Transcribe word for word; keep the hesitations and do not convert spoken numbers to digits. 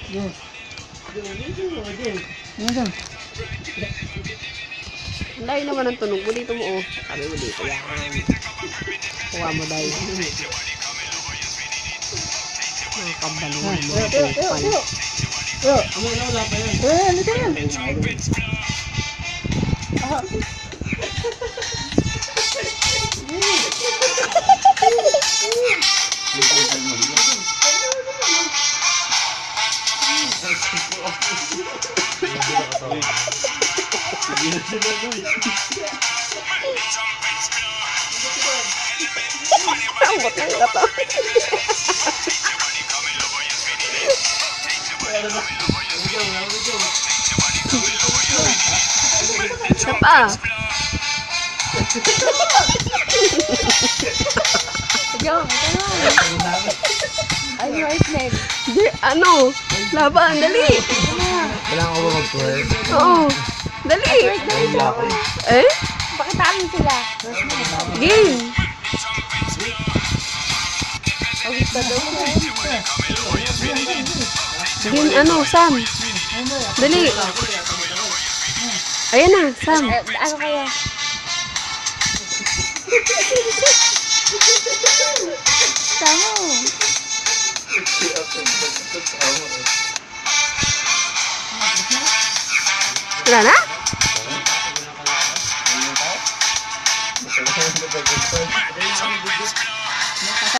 Layo naman ang tunog mo dito mo, oh. Sabi mo dito, yan. Kuha mo dahil. Nakakabaluhan mo. Yo, yo, yo. Yo, wala pa yan. Eh, halika yan. Ah. Ang batang kata. Siapa? Jom, ay, right leg. Di, ano? Laban, dali. Kailangan ko ba mag-twerk? Oo. Dali. Eh? Pakitaan sila. Game. Pagod ka daw. Game, ano, Sam? Dali. Ayan na, Sam. Eh, ano kaya? Tama. Wala na? Ano